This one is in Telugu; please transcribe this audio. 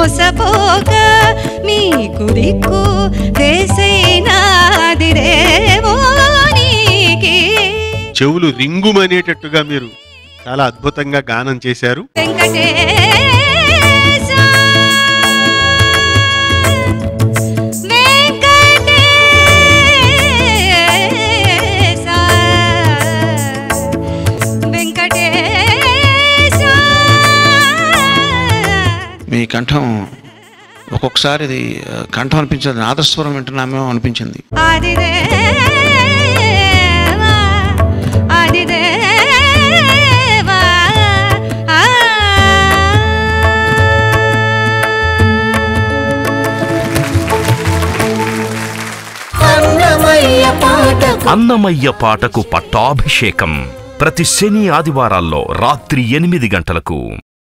మోసపోక మీకు దిక్కు దేశైనాదిరేవో నీకి. చెవులు రింగుమనేటట్టుగా మీరు చాలా అద్భుతంగా గానం చేశారు. మీ కంఠం ఒక్కొక్కసారి ఇది కంఠం అనిపించదు, నాదస్వరం వింటున్నామేమో అనిపించింది. అన్నమయ్య పాటకు పట్టాభిషేకం ప్రతి శని ఆదివారాల్లో రాత్రి 8 గంటలకు.